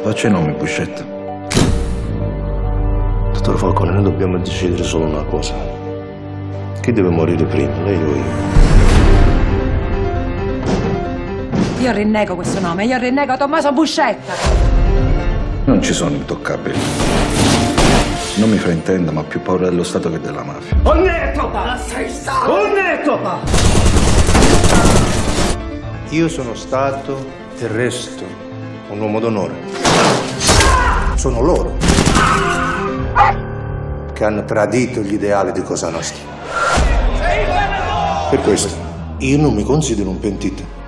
Faccia i nomi, Buscetta. Dottor Falcone, noi dobbiamo decidere solo una cosa. Chi deve morire prima, lei o io? Io rinnego questo nome, io rinnego Tommaso Buscetta. Non ci sono intoccabili. Non mi fraintenda, ma ho più paura dello Stato che della mafia. Onnetopa! Sei stato! Onnetopa! Io sono stato e resto un uomo d'onore. Sono loro che hanno tradito gli ideali di Cosa Nostra. Per questo io non mi considero un pentito.